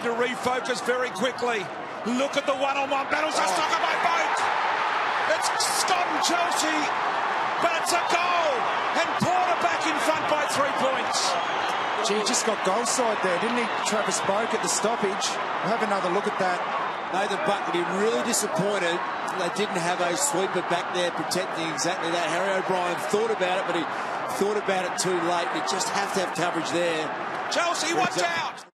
need to refocus very quickly. Look at the one-on-one battles. That's stuck by Boak. It's stopped Chelsea, but it's a goal. And Porter back in front by 3 points. Gee, he just got goal side there, didn't he, Travis Boak, at the stoppage? We'll have another look at that. Nathan Buckley really disappointed they didn't have a sweeper back there protecting exactly that. Harry O'Brien thought about it, but he thought about it too late. You just have to have coverage there. Chelsea, watch out!